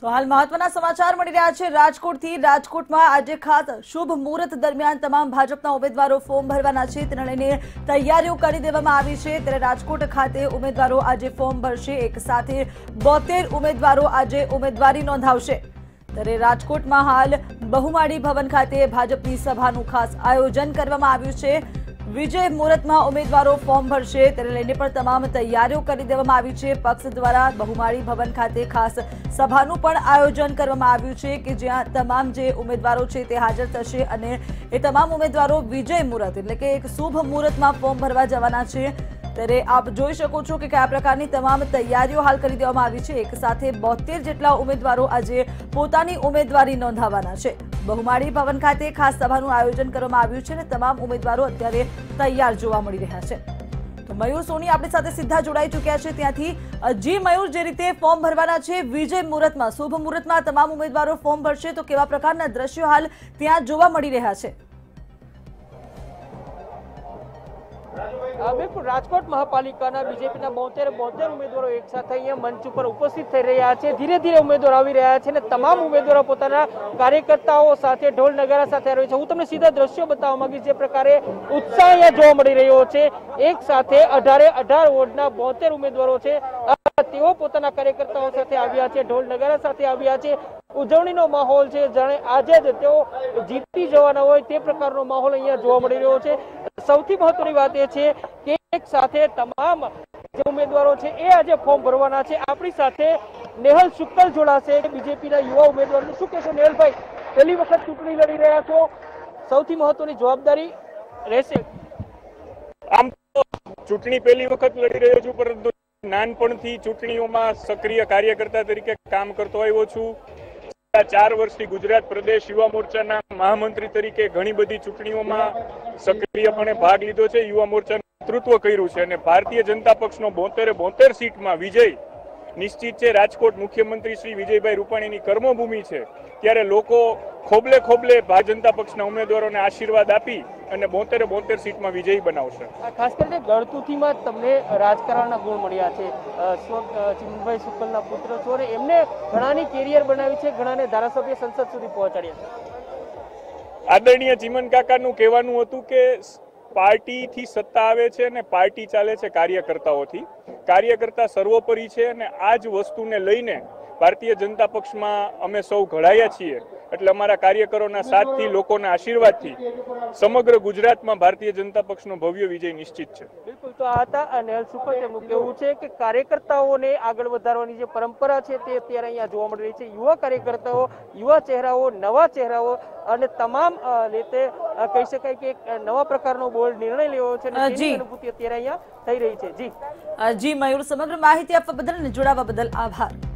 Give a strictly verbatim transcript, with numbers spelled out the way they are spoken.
તો હાલ મહત્વના સમાચાર મળી રહ્યા છે રાજકોટથી। રાજકોટમાં આજે ખાસ શુભ મુહૂર્ત દરમિયાન તમામ ભાજપના ઉમેદવારો ફોર્મ ભરવાના છે, તેને લઈને તૈયારીઓ કરી દેવામાં આવી છે। ત્યારે રાજકોટ ખાતે ઉમેદવારો આજે ફોર્મ ભરશે। એક સાથે બોતેર ઉમેદવારો આજે ઉમેદવારી નોંધાવશે। ત્યારે રાજકોટમાં હાલ બહુમાળી ભવન ખાતે ભાજપની સભાનું ખાસ આયોજન કરવામાં આવ્યું છે। विजय मुहूर्त में उम्मीदवारों फॉर्म भरशे, तेने लईने पण तमाम तैयारीओ करी देवामां आवी छे। पक्ष द्वारा बहुमाળી भवन खाते खास सभानुं पण आयोजन करवामां आव्युं छे के ज्यां तमाम जे उम्मीदवारो छे ते हाजर थशे अने ए तमाम उम्मीदवारो विजय मुहूर्त एटले के एक शुभ मुहूर्त में फॉर्म भरवा जवाना छे। त्यारे आप जोई शको छो के क्या प्रकारनी तमाम तैयारीओ हाल करी देवामां आवी छे। एक साथे बोतेर जेटला उम्मीदवारो आज पोतानी उम्मीदवारी नोंधावाना छे। बहुमाળી भवन खाते खास सभानुं आयोजन करवामां आव्युं छे अने तमाम उम्मीदवारो अत्यारे तैयार जोवा मळी रह्या छे। तो मयूर सोनी आपणी साथे सीधा जोड़ाई चूक्या छे त्यांथी। जी मयूर, जे रीते फॉर्म भरवाना छे विजय मुहूर्त में शुभ मुहूर्त में तमाम उम्मीदवारो फॉर्म भरशे, तो केवा प्रकारना दृश्यो हाल त्यां जोवा मळी रह्या छे? बिल्कुल, राजकोट महापालिकाना बीजेपीना बोतेर बोतेर उम्मीदवारों एक साथ अहींया मंच पर उपस्थित थई रह्या छे। धीरे धीरे उम्मीदवार आवी रह्या छे ने तमाम उम्मीदवारो पोताना कार्यकर्ताओ साथे ढोल नगारा साथे આવી છે। હું તમને સીધા દ્રશ્યો બતાવવા માંગીશ જે પ્રકારે ઉત્સાહ અહીંયા જોવા મળી રહ્યો છે। એક સાથે અઢારે અઢાર વોર્ડના બોતેર ઉમેદવારો છે, તેઓ પોતાના કાર્યકર્તાઓ સાથે આવ્યા છે, ઢોલ નગારા સાથે આવ્યા છે। ઉજવણીનો માહોલ છે, જાણે આજે જ તેઓ જીતી જવાના હોય તે પ્રકારનો માહોલ અહીંયા જોવા મળી રહ્યો છે। સૌથી મહત્વની વાત એ છે કે એક સાથે તમામ જે ઉમેદવારો છે એ આજે ફોર્મ ભરવાના છે। આપણી સાથે નેહલ શુક્લ જોડાશે, બીજેપીના યુવા ઉમેદવાર। શું કહેશો નેહલભાઈ, પહેલી વખત ચૂંટણી લડી રહ્યા છો, સૌથી મહત્વની જવાબદારી રહેશે? આમ તો ચૂંટણી પહેલી વખત લડી રહ્યો છું, પરંતુ નાનપણથી ચૂંટણીઓમાં સક્રિય કાર્યકર્તા તરીકે કામ કરતો આવ્યો છું। ચાર વર્ષથી ગુજરાત પ્રદેશ યુવા મોરચાના મહામંત્રી તરીકે ઘણી બધી ચૂંટણીઓમાં સક્રિયપણે ભાગ લીધો છે, યુવા મોરચાનું નેતૃત્વ કર્યું છે અને ભારતીય જનતા પક્ષનો બોતેરે બોતેર સીટમાં વિજય નિશ્ચિત છે। રાજકોટ મુખ્યમંત્રી શ્રી વિજયભાઈ રૂપાણીની કર્મભૂમિ છે, ત્યારે લોકો ખોબલે ખોબલે ભારતીય જનતા પક્ષના ઉમેદવારોને આશીર્વાદ આપી અને બોતેરે બોતેર સીટમાં વિજયી બનાવશે। ખાસ કરીને ગળતુથીમાં તમને રાજકારણના ગુણ મળ્યા છે, ચિમનભાઈ શુક્લના પુત્ર છો અને એમને ઘણાની કેરિયર બનાવી છે, ઘણાને ધારાસભ્ય સંસદ સુધી પહોંચાડ્યા છે। આદરણીય ચિમન કાકાનું કહેવાનું હતું કે પાર્ટીથી સત્તા આવે છે અને પાર્ટી ચાલે છે કાર્યકર્તાઓથી। કાર્યકર્તા સર્વોપરી છે અને આ જ વસ્તુને લઈને ભારતીય જનતા પક્ષમાં અમે સૌ ઘડાયા છીએ। એટલે અમારા કાર્યકરોના સાથથી, લોકોના આશીર્વાદથી સમગ્ર ગુજરાતમાં ભારતીય જનતા પક્ષનો ભવ્ય વિજય નિશ્ચિત છે। બિલકુલ, તો આ હતા નેહલ શુક્લ। તેમનું કહેવું છે કે કાર્યકર્તાઓને આગળ વધારવાની જે પરંપરા છે તે અત્યારે અહીંયા જોવા મળી રહી છે। યુવા કાર્યકર્તાઓ, યુવા ચહેરાઓ, નવા ચહેરાઓ અને તમામ રીતે કહી શકાય કે એક નવા પ્રકારનો બોલ્ડ નિર્ણય લેવો છે અને તેની અનુભૂતિ અત્યારે અહીંયા થઈ રહી છે। જી જી મયુર, સમગ્ર માહિતી આપવા બદલ અને જોડાવા બદલ આભાર।